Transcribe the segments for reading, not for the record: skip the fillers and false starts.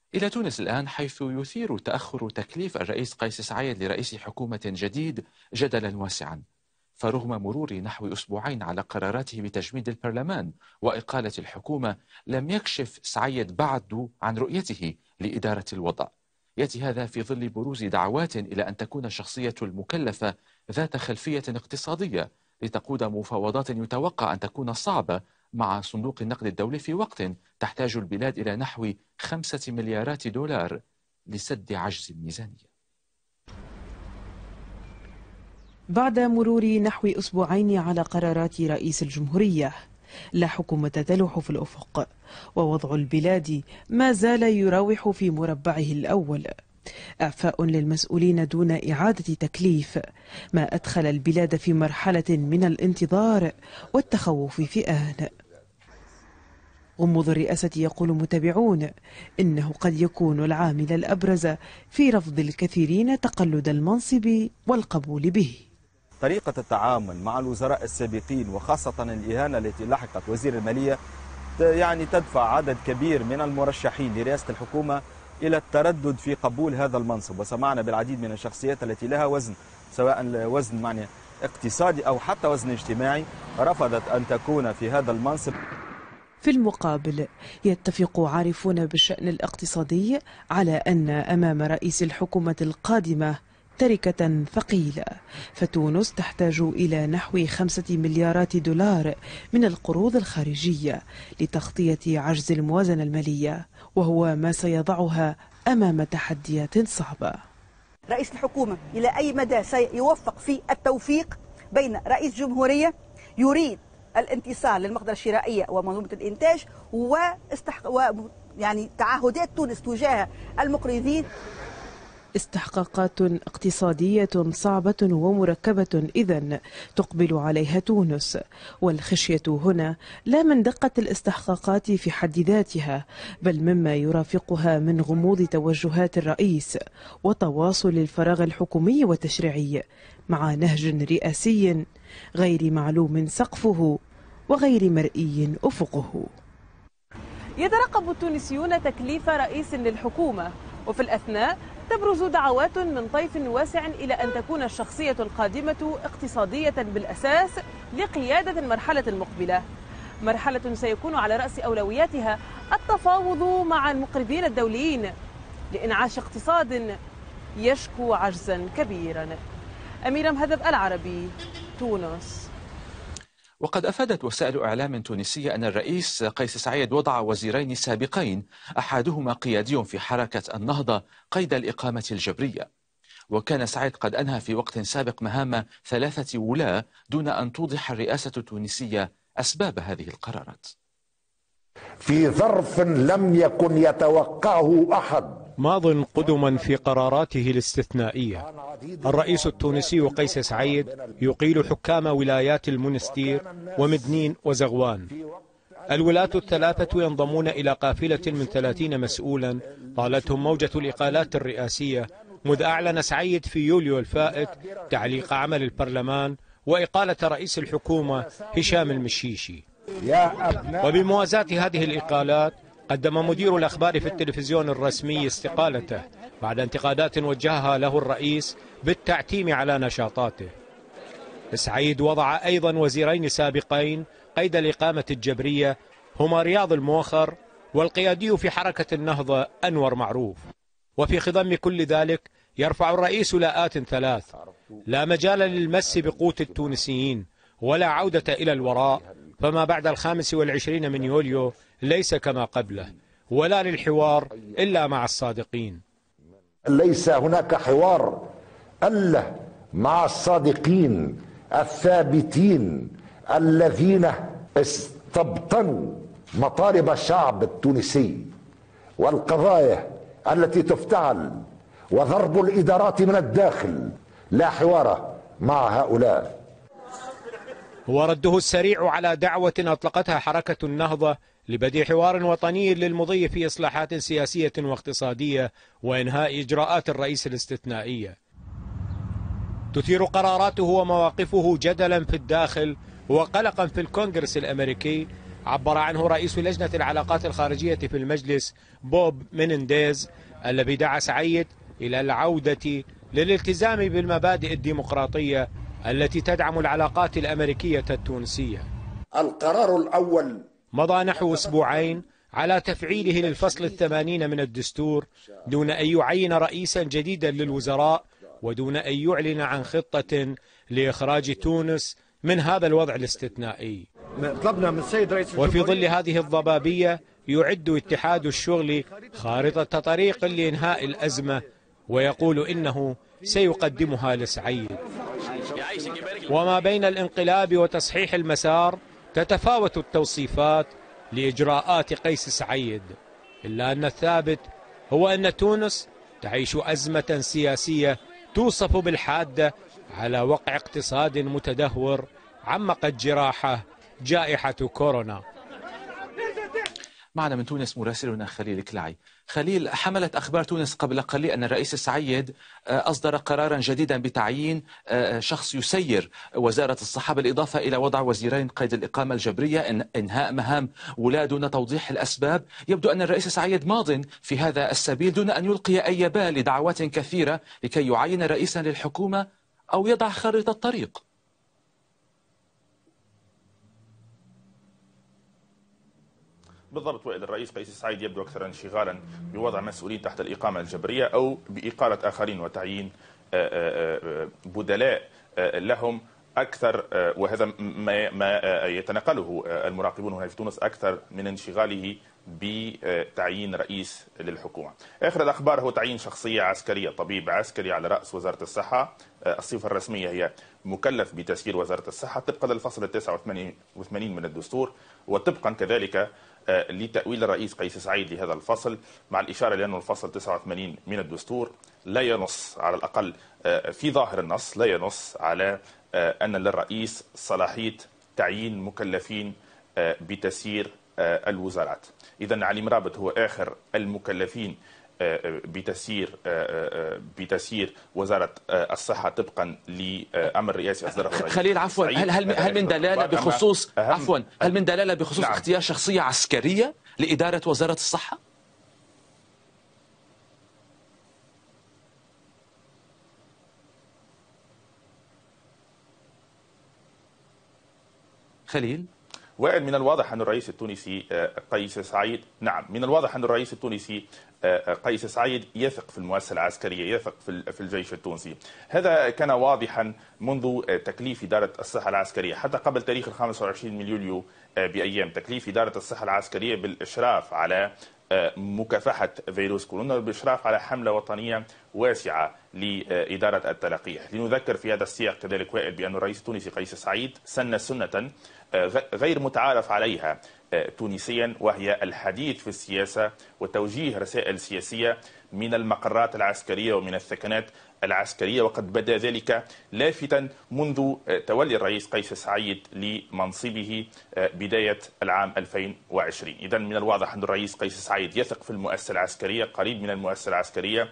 إلى تونس الآن، حيث يثير تأخر تكليف الرئيس قيس سعيد لرئيس حكومة جديد جدلا واسعا. فرغم مرور نحو أسبوعين على قراراته بتجميد البرلمان وإقالة الحكومة، لم يكشف سعيد بعد عن رؤيته لإدارة الوضع. يأتي هذا في ظل بروز دعوات إلى أن تكون الشخصية المكلفة ذات خلفية اقتصادية لتقود مفاوضات يتوقع أن تكون صعبة مع صندوق النقد الدولي في وقت تحتاج البلاد إلى نحو 5 مليارات دولار لسد عجز الميزانية. بعد مرور نحو أسبوعين على قرارات رئيس الجمهورية، لا حكومة تلوح في الأفق، ووضع البلاد ما زال يراوح في مربعه الأول. إعفاء للمسؤولين دون إعادة تكليف، ما أدخل البلاد في مرحلة من الانتظار والتخوف في آن. غموض الرئاسة يقول متابعون إنه قد يكون العامل الأبرز في رفض الكثيرين تقلد المنصب والقبول به. طريقة التعامل مع الوزراء السابقين وخاصة الإهانة التي لحقت وزير المالية يعني تدفع عدد كبير من المرشحين لرئاسة الحكومة إلى التردد في قبول هذا المنصب. وسمعنا بالعديد من الشخصيات التي لها وزن، سواء وزن اقتصادي أو حتى وزن اجتماعي، رفضت أن تكون في هذا المنصب. في المقابل، يتفق عارفون بالشأن الاقتصادي على أن أمام رئيس الحكومة القادمة تركة ثقيلة، فتونس تحتاج إلى نحو 5 مليارات دولار من القروض الخارجية لتغطية عجز الموازنة المالية، وهو ما سيضعها أمام تحديات صعبة. رئيس الحكومة إلى أي مدى سيوفق في التوفيق بين رئيس جمهورية يريد الانتصار للمقدرة الشرائية ومنظومة الإنتاج يعني تعهدات تونس تجاه المقرضين. استحقاقات اقتصادية صعبة ومركبة إذن تقبل عليها تونس، والخشية هنا لا من دقة الاستحقاقات في حد ذاتها، بل مما يرافقها من غموض توجهات الرئيس وتواصل الفراغ الحكومي والتشريعي مع نهج رئاسي غير معلوم سقفه وغير مرئي أفقه. يترقب التونسيون تكليف رئيس للحكومة، وفي الأثناء تبرز دعوات من طيف واسع إلى أن تكون الشخصية القادمة اقتصادية بالأساس لقيادة المرحلة المقبلة، مرحلة سيكون على رأس أولوياتها التفاوض مع المقرضين الدوليين لإنعاش اقتصاد يشكو عجزا كبيرا. أميرة مهذب، العربي، تونس. وقد أفادت وسائل إعلام تونسية أن الرئيس قيس سعيد وضع وزيرين سابقين، أحدهما قيادي في حركة النهضة، قيد الإقامة الجبرية. وكان سعيد قد أنهى في وقت سابق مهام 3 ولاة دون أن توضح الرئاسة التونسية أسباب هذه القرارات. في ظرف لم يكن يتوقعه أحد، ماض قدما في قراراته الاستثنائية، الرئيس التونسي قيس سعيد يقيل حكام ولايات المنستير ومدنين وزغوان. الولاة الثلاثة ينضمون إلى قافلة من 30 مسؤولا طالتهم موجة الإقالات الرئاسية مذ أعلن سعيد في يوليو الفائت تعليق عمل البرلمان وإقالة رئيس الحكومة هشام المشيشي. وبموازاة هذه الإقالات قدم مدير الأخبار في التلفزيون الرسمي استقالته بعد انتقادات وجهها له الرئيس بالتعتيم على نشاطاته. سعيد وضع أيضا وزيرين سابقين قيد الإقامة الجبرية، هما رياض الموخر والقيادي في حركة النهضة أنور معروف. وفي خضم كل ذلك يرفع الرئيس لاءات 3: لا مجال للمس بقوت التونسيين ولا عودة إلى الوراء، فما بعد 25 من يوليو ليس كما قبله، ولا للحوار إلا مع الصادقين. ليس هناك حوار إلا مع الصادقين الثابتين الذين استبطنوا مطالب الشعب التونسي والقضايا التي تفتعل وضرب الإدارات من الداخل. لا حوار مع هؤلاء. هو رده السريع على دعوة أطلقتها حركة النهضة لبدء حوار وطني للمضي في إصلاحات سياسية واقتصادية وإنهاء إجراءات الرئيس الاستثنائية. تثير قراراته ومواقفه جدلا في الداخل وقلقا في الكونغرس الأمريكي عبر عنه رئيس لجنة العلاقات الخارجية في المجلس بوب مينينديز، الذي دعا سعيد إلى العودة للالتزام بالمبادئ الديمقراطية التي تدعم العلاقات الأمريكية التونسية. القرار الأول مضى نحو أسبوعين على تفعيله للفصل 80 من الدستور دون أن يعين رئيسا جديدا للوزراء ودون أن يعلن عن خطة لإخراج تونس من هذا الوضع الاستثنائي. طلبنا من السيد رئيس وفي ظل هذه الضبابية يعد اتحاد الشغل خارطة طريق لإنهاء الأزمة ويقول إنه سيقدمها لسعيد. وما بين الانقلاب وتصحيح المسار تتفاوت التوصيفات لإجراءات قيس سعيد، إلا أن الثابت هو أن تونس تعيش أزمة سياسية توصف بالحادة على وقع اقتصاد متدهور عمقت جراحه جائحة كورونا. معنا من تونس مراسلنا خليل كلاعي. خليل، حملت أخبار تونس قبل قليل أن الرئيس سعيد أصدر قرارا جديدا بتعيين شخص يسير وزارة الصحة، بالإضافة إلى وضع وزيرين قيد الإقامة الجبرية، إنهاء مهام ولاة دون توضيح الأسباب. يبدو أن الرئيس سعيد ماض في هذا السبيل دون أن يلقي أي بال لدعوات كثيرة لكي يعين رئيسا للحكومة أو يضع خارطة طريق. بالضبط وائل، الرئيس قيس سعيد يبدو أكثر انشغالا بوضع مسؤولين تحت الإقامة الجبرية أو بإقالة آخرين وتعيين بدلاء لهم أكثر، وهذا ما يتنقله المراقبون هنا في تونس أكثر من انشغاله بتعيين رئيس للحكومة. آخر الأخبار هو تعيين شخصية عسكرية، طبيب عسكري على رأس وزارة الصحة. الصفة الرسمية هي مكلف بتسيير وزارة الصحة طبقا للفصل 89 من الدستور، وطبقا كذلك لتأويل الرئيس قيس سعيد لهذا الفصل، مع الإشارة لأن الفصل 89 من الدستور لا ينص، على الأقل في ظاهر النص لا ينص على أن للرئيس صلاحية تعيين مكلفين بتسيير الوزارات. إذن علي مرابط هو آخر المكلفين بتسيير وزارة الصحة طبقا لأمر رئاسي أصدره الرئيس. خليل عفوا، هل من دلالة بخصوص هل من دلالة بخصوص نعم. اختيار شخصية عسكرية لإدارة وزارة الصحة؟ خليل وائل، من الواضح أن الرئيس التونسي قيس سعيد من الواضح أن الرئيس التونسي قيس سعيد يثق في المؤسسة العسكرية، يثق في الجيش التونسي. هذا كان واضحا منذ تكليف إدارة الصحة العسكرية، حتى قبل تاريخ 25 من يوليو بأيام، تكليف إدارة الصحة العسكرية بالإشراف على مكافحة فيروس كورونا، بالإشراف على حملة وطنية واسعة لإدارة التلقيح. لنذكر في هذا السياق كذلك وائل بأن الرئيس التونسي قيس سعيد سن سنة غير متعارف عليها تونسيا، وهي الحديث في السياسة وتوجيه رسائل سياسية من المقرات العسكرية ومن الثكنات العسكرية، وقد بدا ذلك لافتا منذ تولي الرئيس قيس سعيد لمنصبه بداية العام 2020. إذن من الواضح أن الرئيس قيس سعيد يثق في المؤسسة العسكرية، قريب من المؤسسة العسكرية،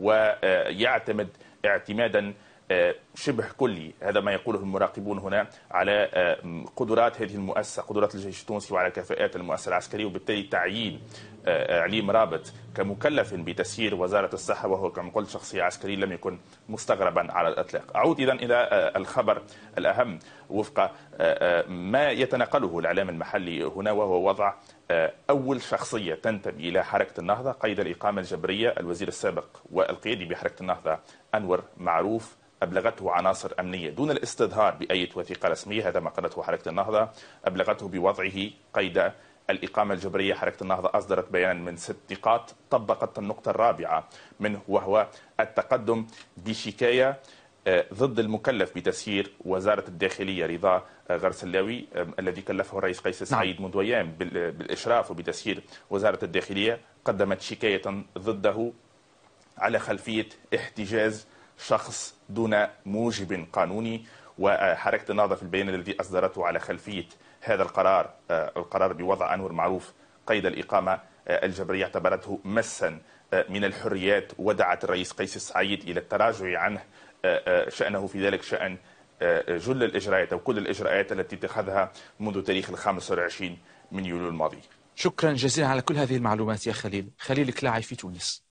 ويعتمد اعتمادا شبه كلي، هذا ما يقوله المراقبون هنا، على قدرات هذه المؤسسة، قدرات الجيش التونسي وعلى كفاءات المؤسسة العسكرية، وبالتالي تعيين علي مرابط كمكلف بتسيير وزارة الصحة وهو كما قلت شخصية عسكرية لم يكن مستغربا على الإطلاق. أعود إذن إلى الخبر الأهم وفق ما يتنقله الإعلام المحلي هنا، وهو وضع أول شخصية تنتمي إلى حركة النهضة قيد الإقامة الجبرية. الوزير السابق والقيادي بحركة النهضة أنور معروف أبلغته عناصر أمنية دون الاستظهار بأي وثيقة رسمية، هذا ما قالته حركة النهضة، أبلغته بوضعه قيد الإقامة الجبرية. حركة النهضة أصدرت بيانا من 6 نقاط، طبقت النقطة الرابعة منه وهو التقدم بشكاية ضد المكلف بتسيير وزارة الداخلية رضا غرسلاوي الذي كلفه الرئيس قيس سعيد منذ أيام بالإشراف وبتسيير وزارة الداخلية. قدمت شكاية ضده على خلفية احتجاز شخص دون موجب قانوني، وحركة النهضة في البيان الذي أصدرته على خلفية هذا القرار بوضع أنور معروف قيد الإقامة الجبرية اعتبرته مسا من الحريات، ودعت الرئيس قيس سعيد إلى التراجع عنه، شأنه في ذلك شأن جل الإجراءات أو كل الإجراءات التي اتخذها منذ تاريخ 25 من يوليو الماضي. شكرا جزيلا على كل هذه المعلومات يا خليل كلاعي في تونس.